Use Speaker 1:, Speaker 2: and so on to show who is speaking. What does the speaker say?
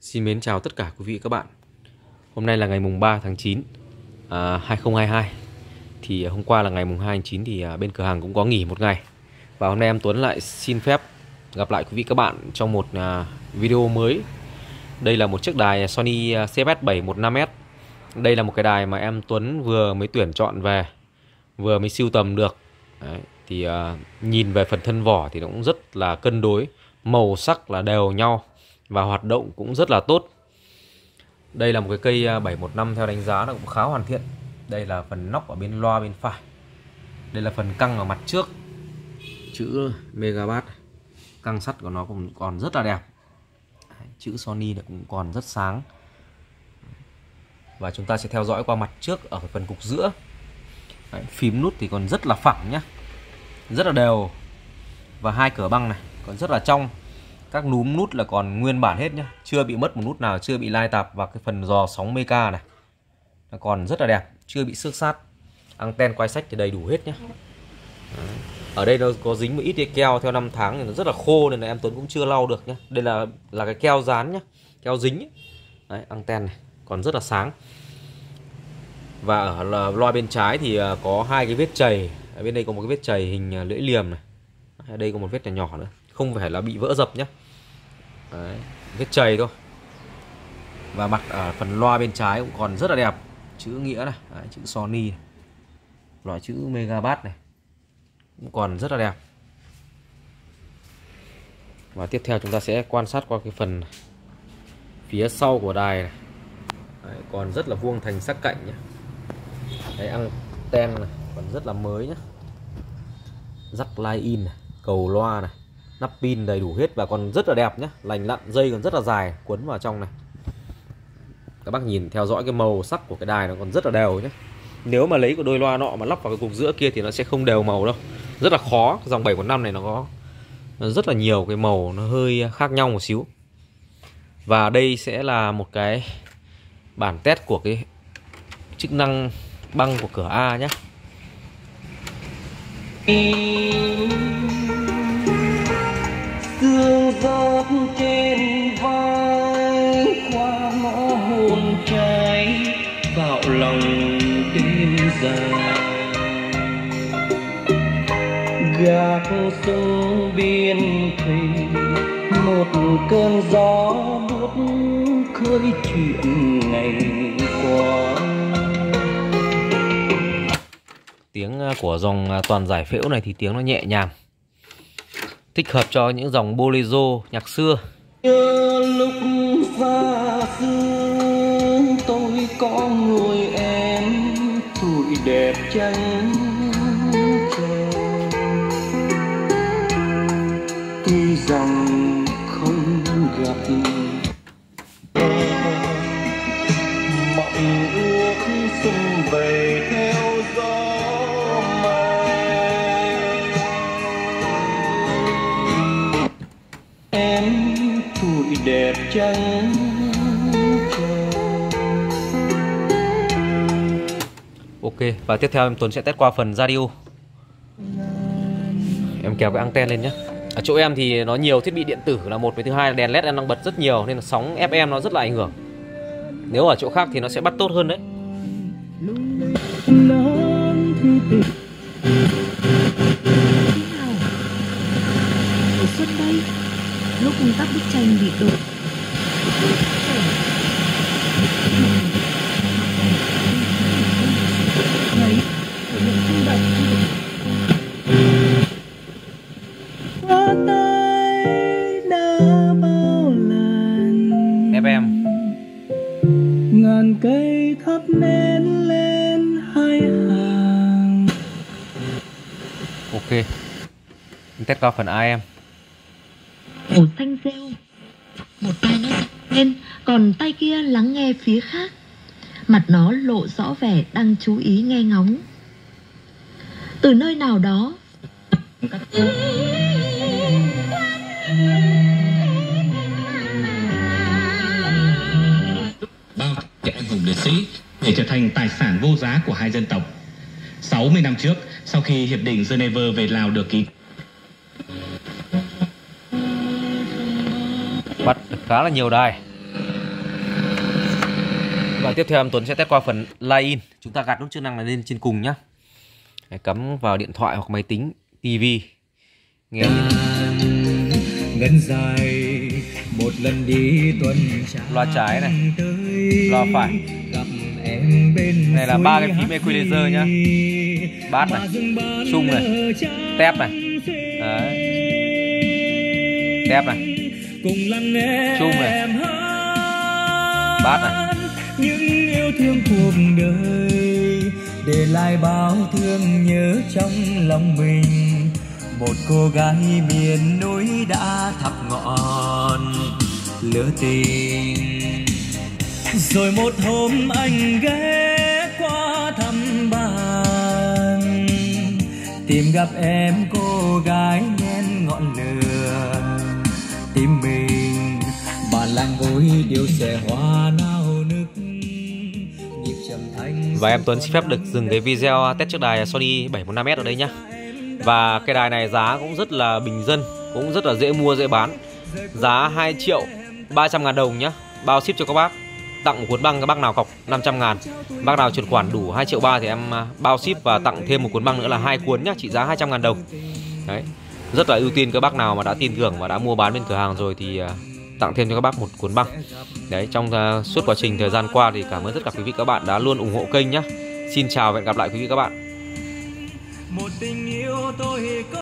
Speaker 1: Xin mến chào tất cả quý vị và các bạn. Hôm nay là ngày mùng 3 tháng 9 2022. Thì hôm qua là ngày mùng 2 tháng 9 thì bên cửa hàng cũng có nghỉ một ngày. Và hôm nay em Tuấn lại xin phép gặp lại quý vị các bạn trong một video mới. Đây là một chiếc đài Sony CFS715S. Đây là một cái đài mà em Tuấn vừa mới tuyển chọn về, vừa mới sưu tầm được. Đấy, thì nhìn về phần thân vỏ thì nó cũng rất là cân đối, màu sắc là đều nhau và hoạt động cũng rất là tốt. Đây là một cái cây 715 theo đánh giá nó cũng khá hoàn thiện. Đây là phần nóc ở bên loa bên phải. Đây là phần căng ở mặt trước, chữ Megabass. Căng sắt của nó cũng còn rất là đẹp. Chữ Sony này cũng còn rất sáng. Và chúng ta sẽ theo dõi qua mặt trước ở phần cục giữa. Đấy, phím nút thì còn rất là phẳng nhá, rất là đều. Và hai cửa băng này còn rất là trong. Các núm nút là còn nguyên bản hết nhá, chưa bị mất một nút nào, chưa bị lai tạp. Và cái phần dò sóng meca này nó còn rất là đẹp, chưa bị xước sát. Anten quay sách thì đầy đủ hết nhá. Đấy. Ở đây nó có dính một ít cái keo theo năm tháng thì nó rất là khô nên là em Tuấn cũng chưa lau được nhá. Đây là cái keo dán nhá, keo dính ấy. Đấy, anten này còn rất là sáng. Và ở loa bên trái thì có hai cái vết chày. Ở bên đây có một cái vết chày hình lưỡi liềm này. Ở đây có một vết nhỏ nữa, không phải là bị vỡ dập nhé. Đấy, vết chày thôi. Và mặt ở phần loa bên trái cũng còn rất là đẹp, chữ nghĩa này. Đấy, chữ Sony này. Loại chữ Megabass này cũng còn rất là đẹp. Và tiếp theo chúng ta sẽ quan sát qua cái phần phía sau của đài này. Đấy, còn rất là vuông thành sắc cạnh nhé. Đấy, anten này còn rất là mới nhé. Jack line in này, cầu loa này, nắp pin đầy đủ hết và còn rất là đẹp nhé, lành lặn, dây còn rất là dài quấn vào trong này. Các bác nhìn theo dõi cái màu sắc của cái đài nó còn rất là đều nhé. Nếu mà lấy cái đôi loa nọ mà lắp vào cái cục giữa kia thì nó sẽ không đều màu đâu, rất là khó. Dòng 715 này nó có rất là nhiều cái màu nó hơi khác nhau một xíu. Và đây sẽ là một cái bản test của cái chức năng băng của cửa A nhé.
Speaker 2: Sương gió trên vai qua ngõ hồn trái vào lòng đêm dài, gác sông biên thủy một cơn gió buốt khơi chuyện ngày qua.
Speaker 1: Tiếng của dòng toàn giải phễu này thì tiếng nó nhẹ nhàng, thích hợp cho những dòng bolero nhạc xưa.
Speaker 2: Nhớ lúc xa xưa tôi có người em tuổi đẹp trắng trèo, tuy rằng không gặp mộng ước xuân về theo gió mai. Em tuổi đẹp trắng trèo.
Speaker 1: Ok, và tiếp theo em Tuấn sẽ test qua phần radio. Em kéo cái anten lên nhé. Ở chỗ em thì nó nhiều thiết bị điện tử là một, với thứ hai là đèn led em đang bật rất nhiều nên là sóng FM nó rất là ảnh hưởng. Nếu ở chỗ khác thì nó sẽ bắt tốt hơn đấy.
Speaker 3: Ở suốt đây lúc các bức tranh bị đổ
Speaker 1: FM
Speaker 2: ngàn cây thắp nến lên hai hàng.
Speaker 1: ok. Em test qua phần AM.
Speaker 3: màu xanh rêu, một tay nó lên còn tay kia lắng nghe phía khác, mặt nó lộ rõ vẻ đang chú ý nghe ngóng. Từ nơi nào đó
Speaker 4: bao trẻ anh hùng liệt sĩ để trở thành tài sản vô giá của hai dân tộc. 60 năm trước, sau khi Hiệp định Geneva về Lào được ký,
Speaker 1: bắt được khá là nhiều đài. Và tiếp theo em Tuấn sẽ test qua phần line-in. Chúng ta gạt nút chức năng này lên trên cùng nhá. Để cắm vào điện thoại hoặc máy tính, tivi. Nghe
Speaker 2: ngân dài một lần đi tuần
Speaker 1: loa trái này, loa phải.
Speaker 2: gặp em bên
Speaker 1: này là 3 cái phím equalizer nhá. Bass này, trung này, tép này. Đấy. Tép này, trung này, bass này.
Speaker 2: những yêu thương cuộc đời để lại bao thương nhớ trong lòng mình. Một cô gái miền núi đã thắp ngọn lửa tình. Rồi một hôm anh ghé qua thăm bạn, tìm gặp em cô gái nhen ngọn lửa tim mình. Bạn làng ngồi điệu xòe hoa nao nức nhịp trầm thanh.
Speaker 1: Và em Tuấn xin phép được dừng cái video test chiếc đài Sony 715S ở đây nhá. Và cái đài này giá cũng rất là bình dân, cũng rất là dễ mua dễ bán. Giá 2.300.000 đồng nhá. Bao ship cho các bác. Tặng một cuốn băng, các bác nào cọc 500.000. Bác nào chuyển khoản đủ 2.3 triệu thì em bao ship và tặng thêm một cuốn băng nữa là 2 cuốn nhá, trị giá 200.000 đồng. Đấy. Rất là ưu tiên các bác nào mà đã tin tưởng và đã mua bán bên cửa hàng rồi thì tặng thêm cho các bác một cuốn băng. Đấy, trong suốt quá trình thời gian qua thì cảm ơn tất cả quý vị các bạn đã luôn ủng hộ kênh nhá. Xin chào và hẹn gặp lại quý vị các bạn.
Speaker 2: Một tình yêu tôi